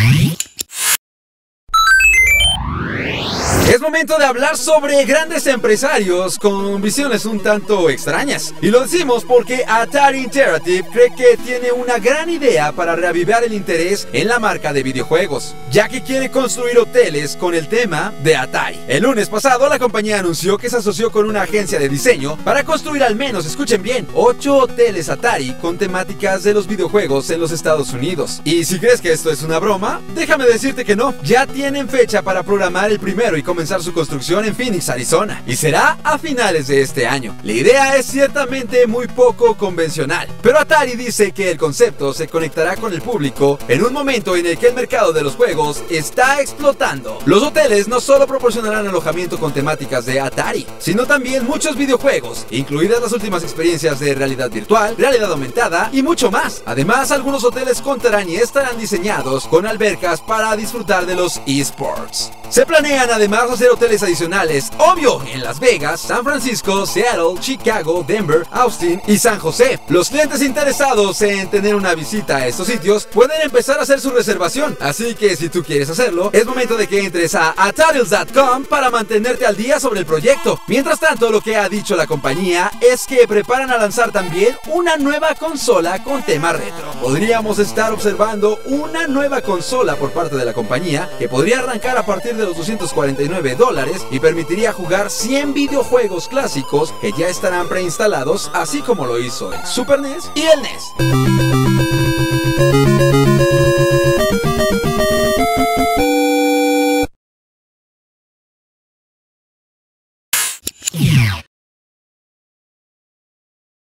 Es momento de hablar sobre grandes empresarios con visiones un tanto extrañas. Y lo decimos porque Atari Interactive cree que tiene una gran idea para reavivar el interés en la marca de videojuegos, ya que quiere construir hoteles con el tema de Atari. El lunes pasado la compañía anunció que se asoció con una agencia de diseño para construir al menos, escuchen bien, 8 hoteles Atari con temáticas de los videojuegos en los Estados Unidos. Y si crees que esto es una broma, déjame decirte que no. Ya tienen fecha para programar el primero y comenzar su construcción en Phoenix, Arizona, y será a finales de este año. La idea es ciertamente muy poco convencional, pero Atari dice que el concepto se conectará con el público en un momento en el que el mercado de los juegos está explotando. Los hoteles no solo proporcionarán alojamiento con temáticas de Atari, sino también muchos videojuegos, incluidas las últimas experiencias de realidad virtual, realidad aumentada y mucho más. Además, algunos hoteles contarán y estarán diseñados con albercas para disfrutar de los eSports. Se planean además hacer hoteles adicionales, obvio, en Las Vegas, San Francisco, Seattle, Chicago, Denver, Austin y San José. Los clientes interesados en tener una visita a estos sitios pueden empezar a hacer su reservación, así que si tú quieres hacerlo, es momento de que entres a atarials.com para mantenerte al día sobre el proyecto. Mientras tanto, lo que ha dicho la compañía es que preparan a lanzar también una nueva consola con tema retro. Podríamos estar observando una nueva consola por parte de la compañía que podría arrancar a partir de los $249 y permitiría jugar 100 videojuegos clásicos que ya estarán preinstalados, así como lo hizo el Super NES y el NES.